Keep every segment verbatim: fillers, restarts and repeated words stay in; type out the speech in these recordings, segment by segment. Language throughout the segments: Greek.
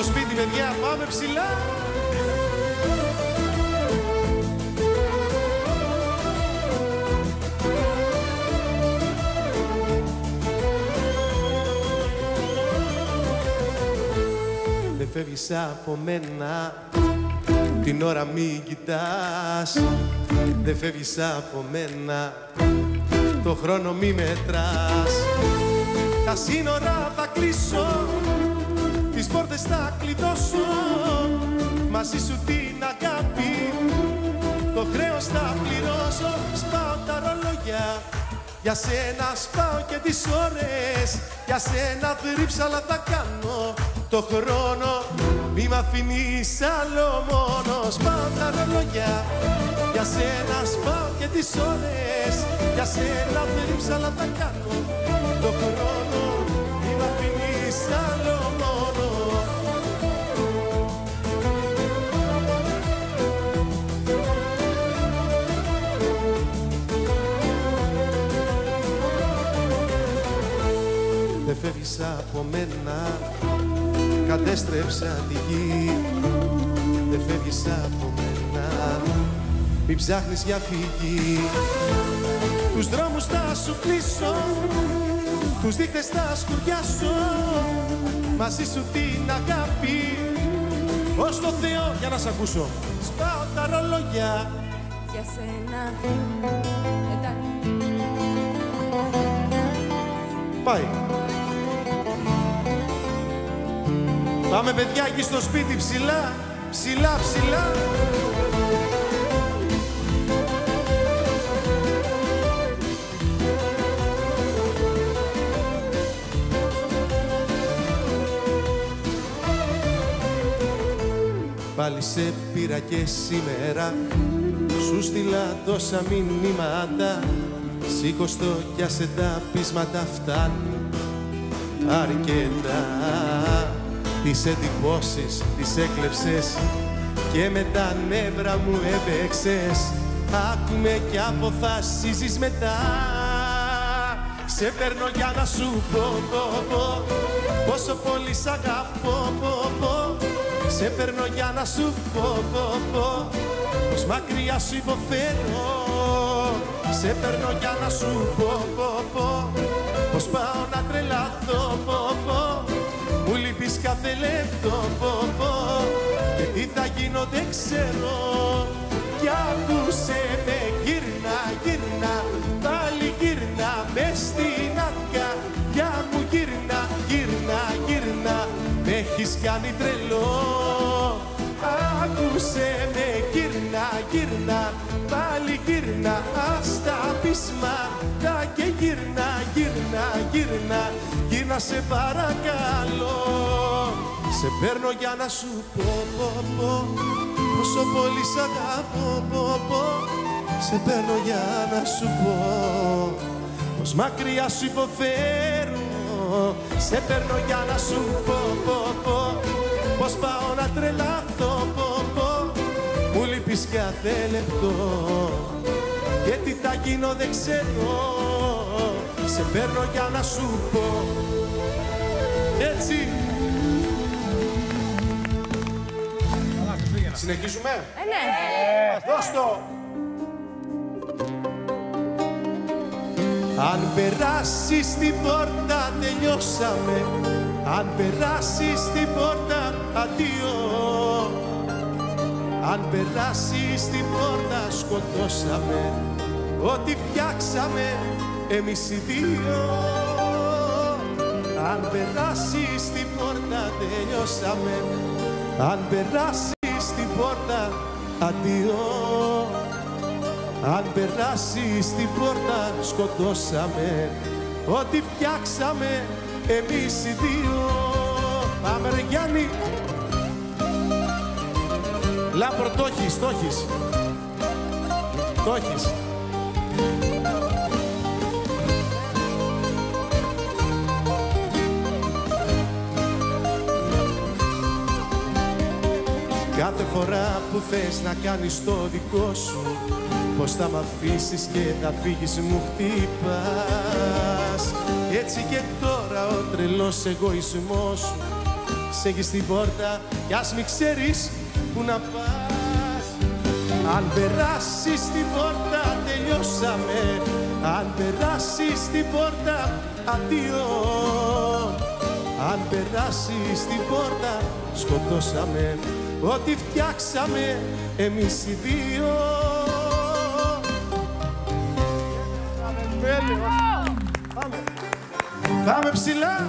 στο σπίτι, παιδιά, πάμε ψηλά. Δεν φεύγεις από μένα, την ώρα μη κοιτάς. Δεν φεύγεις από μένα, το χρόνο μη μετράς. Τα σύνορα θα κλείσω, τις πόρτες θα κλειδώσω. Μαζί σου την αγάπη, το χρέος θα πληρώσω. Σπάω τα ρολόγια, για σένα σπάω και τις ώρες. Για σένα θρύψαλα θα κάνω το χρόνο, μη μ' αφήνεις άλλο μόνο. Σπάω τα ρολόγια, για σένα σπάω και τις ώρες. Για σένα θρύψαλα θα κάνω το χρόνο, μη μ' αφήνεις άλλο μόνο. Δεν φεύγεις από μένα, κατέστρεψα τη γη. Δεν φεύγεις από μένα, μη ψάχνεις για φυγή. Τους δρόμους θα σου κλείσω, τους δείχτες θα σκουριάσω. Μαζί σου την αγάπη, ως το Θεό για να σ' ακούσω. Σπάω τα ρολόγια για σένα. Εντάξει. Πάει. Πάμε παιδιά εκεί στο σπίτι ψηλά, ψηλά, ψηλά. Πάλι σε πήρα και σήμερα, σου στείλα τόσα μηνύματα. Σήκωστο κι άσε τα πείσματα, φτάνει αρκετά. Τις εντυπώσεις τις έκλεψες και με τα νεύρα μου έπαιξες. Άκουμε κι αποφασίζεις μετά. Σε παίρνω για να σου πω, πω, πω πόσο πολύ σ' αγαπώ, πω, πω. Σε παίρνω για να σου πω, πω, πω πως μακριά σου υποφέρω. Σε παίρνω για να σου πω, πω, πω πως πάω να τρελαθώ, πω, πω. Μου λείπεις κάθε λεπτό, πω, πω και τι θα γίνω δεν ξέρω. Κι άκουσε με, γύρνα, γύρνα, πάλι γύρνα μες στην αγκαλιά μου. Γύρνα, γύρνα, γύρνα, με έχεις κάνει τρελό. Άκουσε με, γύρνα, γύρνα, πάλι γύρνα, ας τα πείσματα και γύρνα, γύρνα, γύρνα, γύρνα σε παρακαλώ. Σε παίρνω για να σου πω, πω, πω πόσο πολύ σ' αγαπώ, πω, πω. Σε παίρνω για να σου πω πως μακριά σου υποφέρω. Σε παίρνω για να σου πω, πω, πω πως πάω να τρελαθώ, πω, πω. Μου λείπεις κάθε λεπτό και τι θα γίνω δεν ξέρω. Σε παίρνω για να σου πω έτσι. Συνεχίζουμε. Ε, ναι. Δώσ' το. Αν περάσεις την πόρτα τελειώσαμε. Αν περάσεις την πόρτα αντίο. Αν περάσεις την πόρτα σκοτώσαμε ό,τι φτιάξαμε εμείς οι δύο. Αν περάσεις την πόρτα τελειώσαμε. Αν περάσεις την πόρτα αντίο. Αν περάσεις την πόρτα σκοτώσαμε ό,τι φτιάξαμε εμείς οι δύο. Πάμε ρε Γιάννη. Λάμπρο το έχεις, το έχεις. Το έχεις. Κάθε φορά που θες να κάνεις το δικό σου, πως θα μ' αφήσεις και θα φύγεις μου χτυπάς. Έτσι και τώρα ο τρελός εγωισμός σου σ' έχει στην πόρτα κι ας μη ξέρεις που να πας. Αν περάσεις την πόρτα τελειώσαμε, αν περάσεις την πόρτα αντίο. Αν περάσεις την πόρτα σκοτώσαμε ό,τι φτιάξαμε εμείς οι δύο. Πάμε, πάμε ψηλά.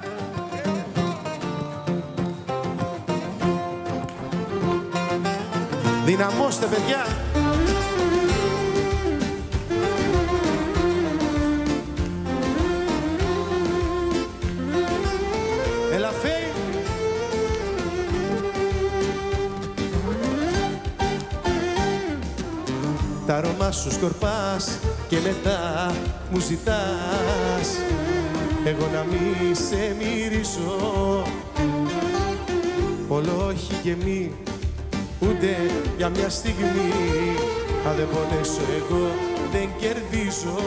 Δυναμώστε παιδιά. Έλα Φέη. Τα αρώμα σου σκορπάς και μετά μου ζητάς εγώ να μη σε μυρίσω. Όλο όχι και μη ούτε για μια στιγμή. Αν δεν πονέσω εγώ δεν κερδίζω.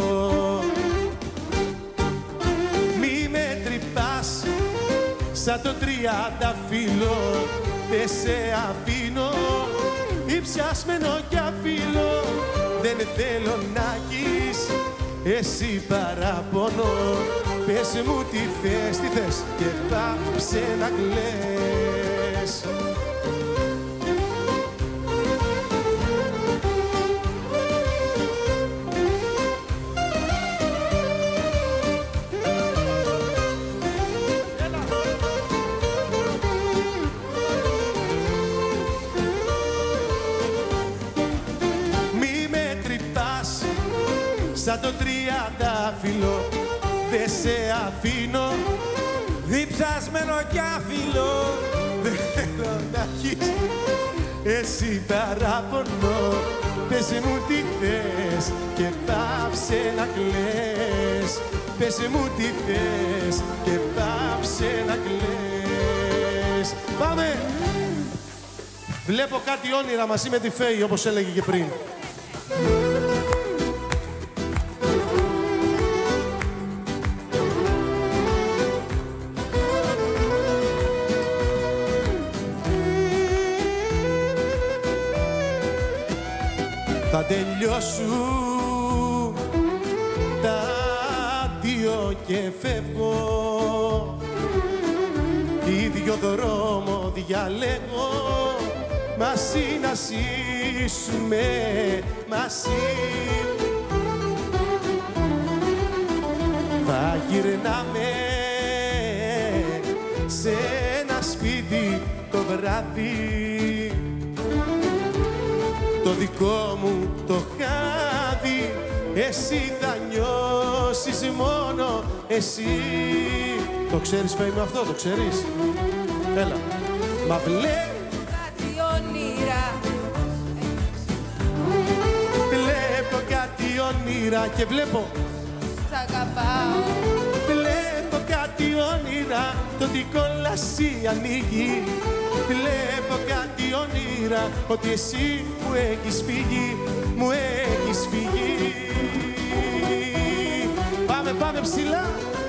Μη με τρυπάς σαν το τριανταφύλλο, δεν σε αφήνω υψιασμένο κι αφύλλο. Δεν θέλω να έχεις εσύ παράπονο. Πες μου τι θες, τι θες και πάψε να κλαις. Σαν το τριαντάφυλλο δε σε αφήνω διψασμένο κι άφυλλο. Δεν θέλω να έχεις εσύ παράπονο. Πες μου τι θες και πάψε να κλαις. Πες μου τι θες και πάψε να κλαις. Πάμε! Βλέπω κάτι όνειρα μαζί με τη Φέη, όπως έλεγε και πριν. Θα τελειώσουν τα δύο και φεύγω. Ίδιο δρόμο διαλέγω, μαζί να ζήσουμε μαζί. Θα γυρνάμε σε ένα σπίτι το βράδυ, το δικό μου το χάδι. Εσύ θα νιώσεις μόνο εσύ. Το ξέρεις Φέη με αυτό, το ξέρεις. Έλα. Μα βλέπω κάτι όνειρα. Βλέπω κάτι όνειρα και βλέπω Σ' αγαπάω. Βλέπω κάτι όνειρα, το τι κόλαση ανοίγει. Βλέπω κάτι όνειρα, ότι εσύ μου έχεις φύγει, μου έχεις φύγει. Πάμε, πάμε ψηλά.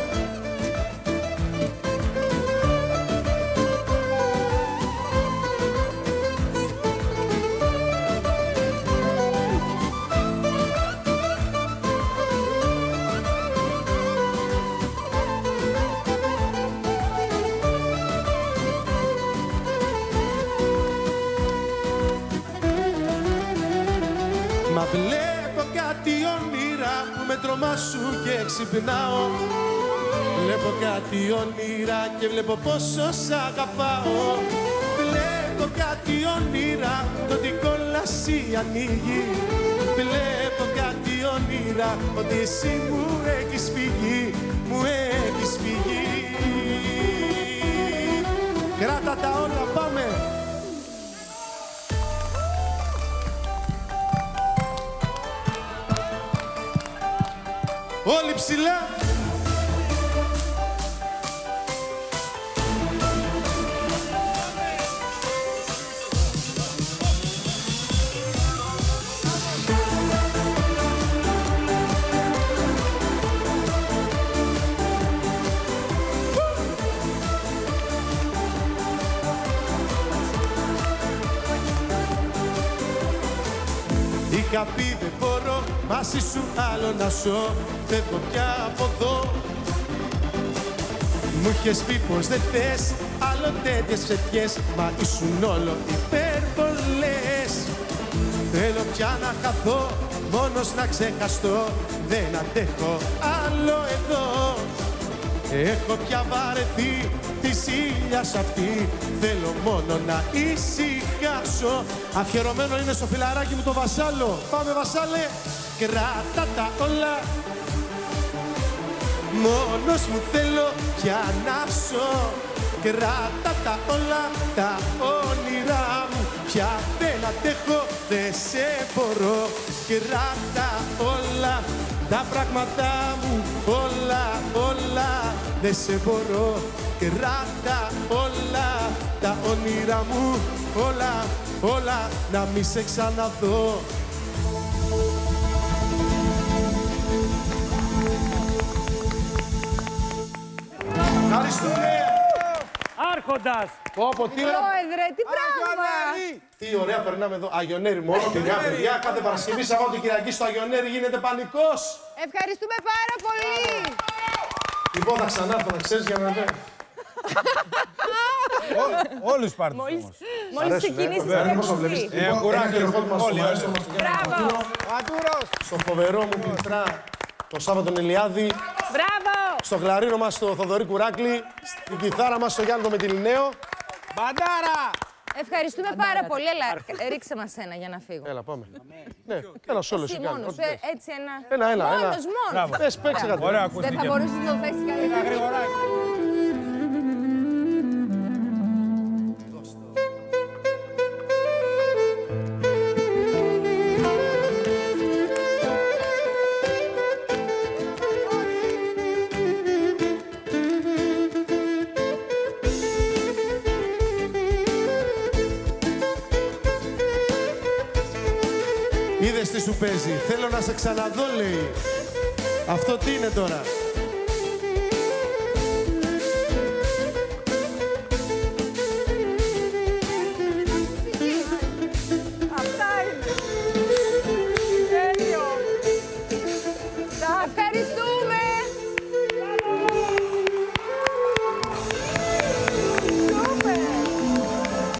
Μα βλέπω κάτι όνειρα που με τρομάσουν και ξυπνάω. Βλέπω κάτι όνειρα και βλέπω πόσο σ' αγαπάω. Βλέπω κάτι όνειρα, το τι κόλαση ανοίγει. Βλέπω κάτι όνειρα, ότι εσύ μου έχεις φύγει, μου έχεις φύγει. Κράτα τα όλα, πάμε! Όλοι ψηλά! είχα πει δεν μπορώ μαζί σου άλλο να ζω. Φεύγω πια από εδώ. Μου είχες πει πως δεν θες άλλο τέτοιες ευχές, μα ήσουν όλο υπερβολές. Θέλω πια να χαθώ, μόνος να ξεχαστώ. Δεν αντέχω άλλο εδώ. Έχω πια βαρεθεί τη ζήλια σ' αυτή. Θέλω μόνο να ησυχάσω. Αφιερωμένο είναι στο φιλαράκι μου το Βασάλο. Πάμε Βασάλε. Κράτα τα όλα. Μόνος μου θέλω πια να ζω. Κράτα τα όλα τα όνειρά μου. Πια δεν αντέχω, δεν σε μπορώ. Κράτα όλα τα πράγματά μου. Όλα, όλα, δεν σε μπορώ. Κράτα όλα τα όνειρά μου. Όλα, όλα, να μη σε ξαναδώ. Ευχαριστούμε! Άρχοντας! Πω, τι ωραία. Πρόεδρε, τι πράγμα! Τι ωραία περνάμε εδώ. Αγιονέρη μόνο, παιδιά, παιδιά. Κάθε Παρασκευή, Σαββατοκυριακή στο Αγιονέρη γίνεται πανικός. Ευχαριστούμε πάρα πολύ! Λοιπόν, θα ξανάρθω να ξέρεις για να με. Όλους πάρτε όμως. Μόλις ξεκινήσεις την εκπομπή. Μπράβο! Στο φοβερό μου πληθρά, το Σάββατο Νελιάδη. Μπράβο! Στο γλαρίνο μας, στο Θοδωρή Κουράκλη. Στην κιθάρα μας, στο Γιάννη το Μετιλινέο. Μπαντάρα! Ευχαριστούμε πάρα πολύ, αλλά ρίξε μας ένα για να φύγω. Έλα, πάμε. Ναι, ένα σόλο σου Εσύ κάνει. μόνος, ό,τι ε, θες. έτσι ένα... Ένα, ένα, ένα. Μόνος, μόνος. Πες, παίξε κάτι. Ωραία, Δεν ακούστηκε. θα μπορούσες να το θέσεις καλύτερα. Είδες τι σου παίζει. Θέλω να σε ξαναδώ, λέει. Αυτό τι είναι τώρα.